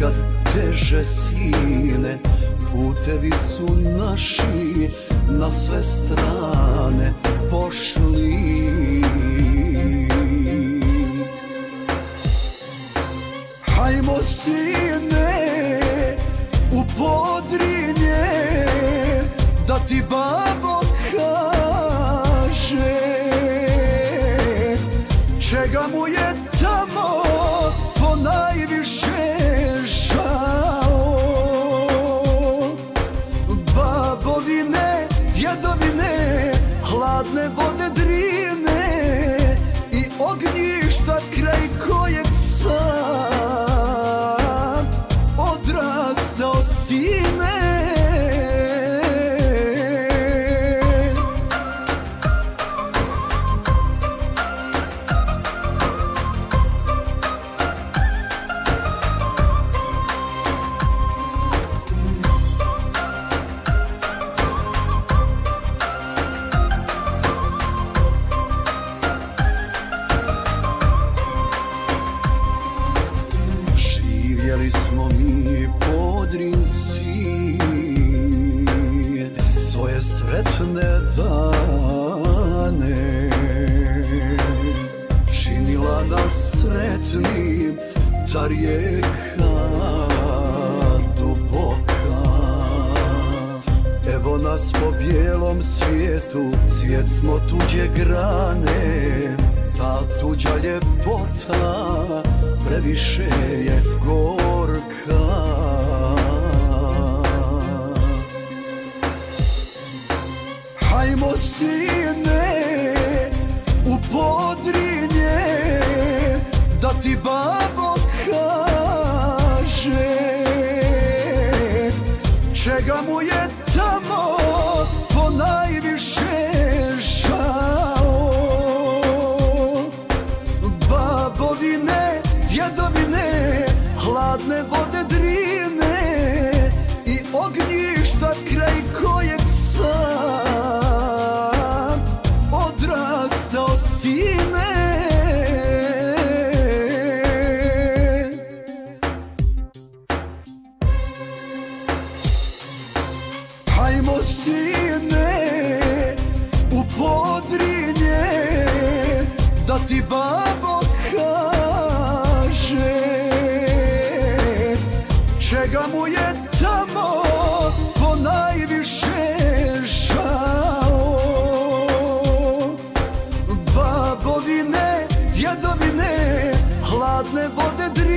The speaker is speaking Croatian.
kad teže sine, putevi su naši na sve strane pošli. Hajmo sine u Podrinje, da ti babo kaže čega mu je tamo ponajviše žao. Babovine, djedovine, hladne vode Drine i ognjišta kraj kojeg sam odrastao sine. Živjeli smo mi Podrinci svoje sretne dane, činila nas sretnim ta rijeka duboka. Evo nas po bijelom svijetu, cvijet smo tuđe grane, ta tuđa ljepota previše je gorka. Hajmo sine u Podrinje, da ti babo kaže čega mu je tamo ponajviše žao. Babovine, djedovine, hladne vode Drine i ognjišta kraj kojeg sam odrastao sine. Hajmo sine u Podrinje, da ti babo kaže čega mu je tamo ponajviše žao. Babovine, djedovine, hladne vode Drine